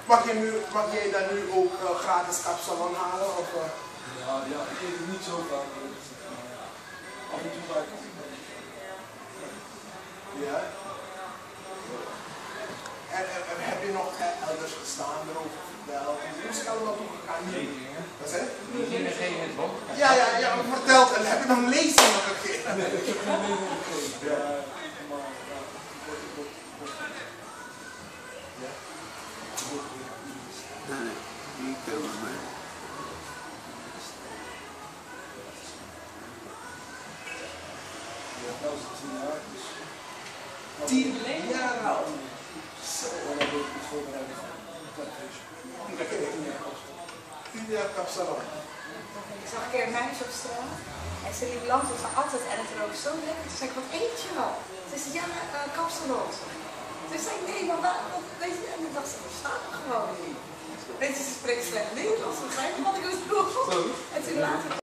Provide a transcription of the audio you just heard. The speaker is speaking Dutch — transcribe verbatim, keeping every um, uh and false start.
Mag, je nu, mag jij dan nu ook uh, gratis kapsalon halen? Of, uh? Ja, ja, ik eet het niet zo vaak. Af en toe ga ik. Ja. En, en, en heb je nog elders gestaan erover verteld? Hoe is het allemaal toegegaan? Wat zei je? Ja, ja, ja, verteld. En heb je nog een lezing nog gegeven? Nee, ik heb geen lezing gegeven. Ja, maar ja, ja. Nee, niet helemaal mee. Ja, dat is tien jaar, dus. Tien jaar al. Zo, dan heb ik het voorbereiden van dat is. Tien jaar kapsalon. Ik zag een keer een meisje op straat en ze liep langs en ze altijd en het rook zo lekker. Toen zei ik, wat eet je al? Ze zei, ja, uh, kapsalon. Toen zei ik, nee, maar wat, wat weet je? En ik dacht, ze bestaat er gewoon niet. Weet je, ze spreekt slecht Nederlands, begrijp je wat ik bedoel? En toen later